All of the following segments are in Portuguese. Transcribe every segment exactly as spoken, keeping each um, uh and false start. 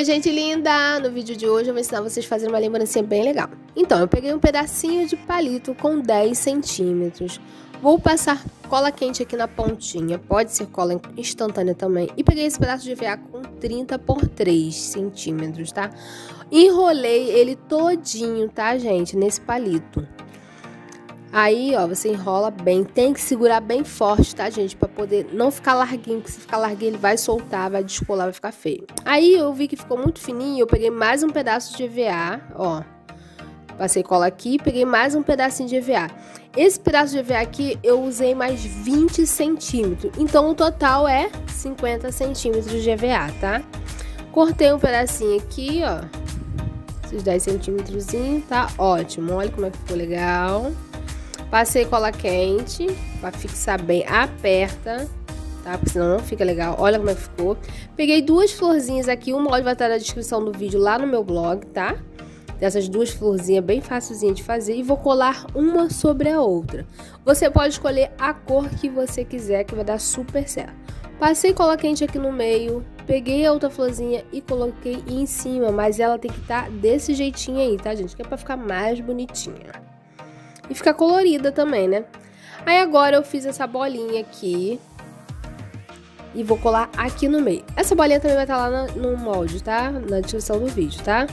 Oi, gente linda! No vídeo de hoje eu vou ensinar vocês a fazerem uma lembrancinha bem legal. Então, eu peguei um pedacinho de palito com dez centímetros. Vou passar cola quente aqui na pontinha, pode ser cola instantânea também. E peguei esse pedaço de E V A com trinta por três centímetros, tá? Enrolei ele todinho, tá, gente? Nesse palito. Aí, ó, você enrola bem, tem que segurar bem forte, tá, gente? Pra poder não ficar larguinho, porque se ficar larguinho ele vai soltar, vai descolar, vai ficar feio. Aí eu vi que ficou muito fininho, eu peguei mais um pedaço de E V A, ó. Passei cola aqui, peguei mais um pedacinho de E V A. Esse pedaço de E V A aqui eu usei mais vinte centímetros, então o total é cinquenta centímetros de E V A, tá? Cortei um pedacinho aqui, ó. Esses dez centímetros, tá ótimo, olha como é que ficou legal. Passei cola quente, pra fixar bem, aperta, tá? Porque senão não fica legal. Olha como é que ficou. Peguei duas florzinhas aqui, uma vai estar na descrição do vídeo lá no meu blog, tá? Dessas duas florzinhas bem facilzinha de fazer e vou colar uma sobre a outra. Você pode escolher a cor que você quiser, que vai dar super certo. Passei cola quente aqui no meio, peguei a outra florzinha e coloquei em cima, mas ela tem que estar desse jeitinho aí, tá, gente? Que é pra ficar mais bonitinha. E fica colorida também, né? Aí agora eu fiz essa bolinha aqui. E vou colar aqui no meio. Essa bolinha também vai estar lá no molde, tá? Na descrição do vídeo, tá?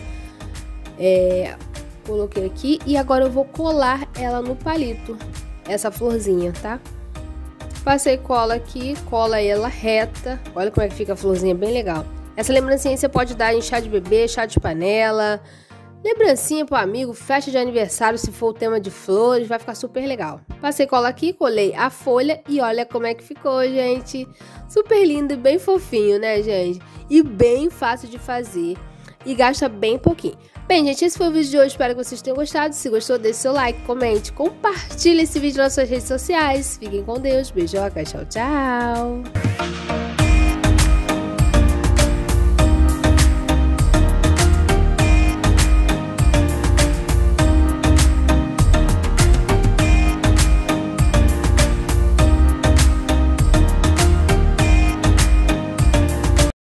É, coloquei aqui. E agora eu vou colar ela no palito. Essa florzinha, tá? Passei cola aqui. Cola ela reta. Olha como é que fica a florzinha, bem legal. Essa lembrancinha você pode dar em chá de bebê, chá de panela... Lembrancinha pro amigo, festa de aniversário, se for o tema de flores, vai ficar super legal. Passei cola aqui, colei a folha e olha como é que ficou, gente. Super lindo e bem fofinho, né, gente? E bem fácil de fazer e gasta bem pouquinho. Bem, gente, esse foi o vídeo de hoje, espero que vocês tenham gostado. Se gostou, deixe seu like, comente, compartilhe esse vídeo nas suas redes sociais. Fiquem com Deus, beijoca, tchau, tchau.